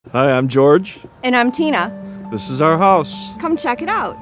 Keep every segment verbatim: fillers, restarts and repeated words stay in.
Hi, I'm George. And I'm Tina. This is our house. Come check it out.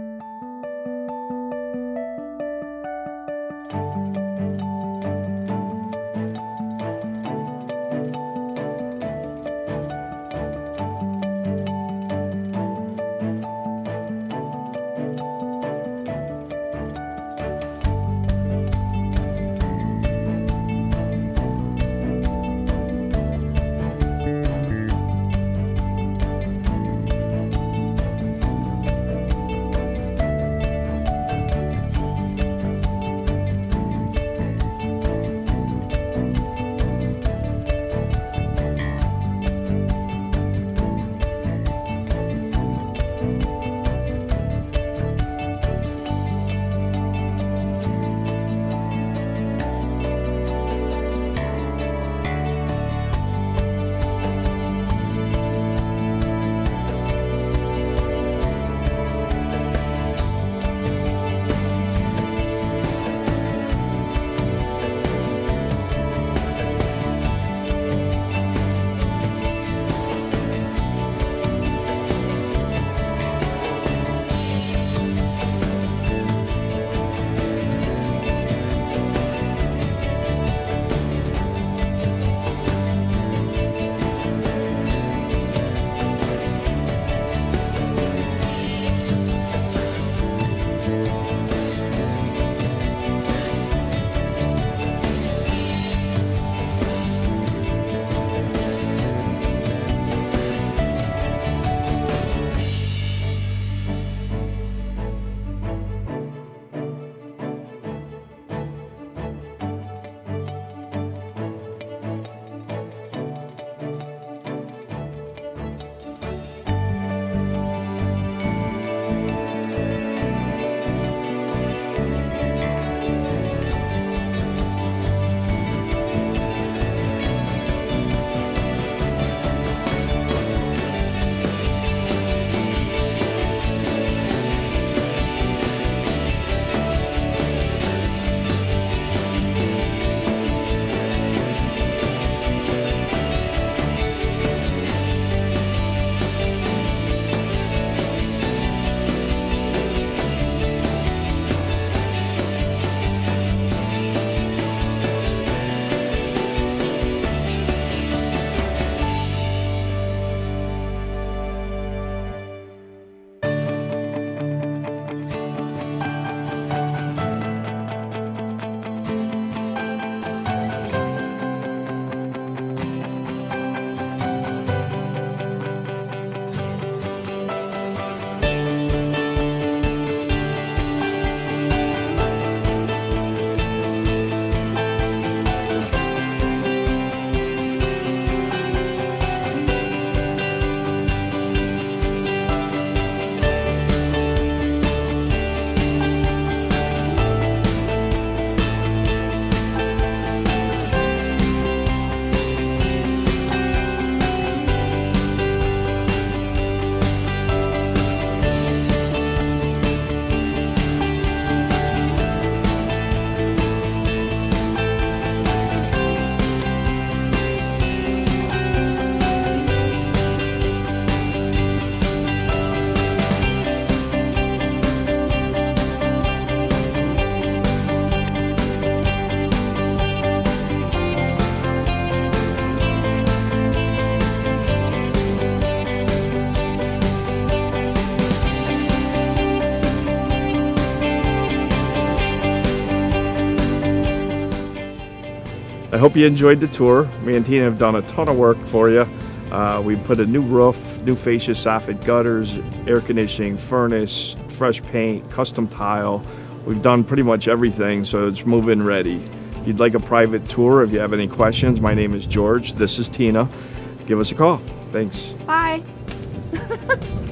I hope you enjoyed the tour. Me and Tina have done a ton of work for you. Uh, we put a new roof, new fascia soffit gutters, air conditioning, furnace, fresh paint, custom tile. We've done pretty much everything, so it's move-in ready. If you'd like a private tour, if you have any questions, my name is George. This is Tina. Give us a call. Thanks. Bye.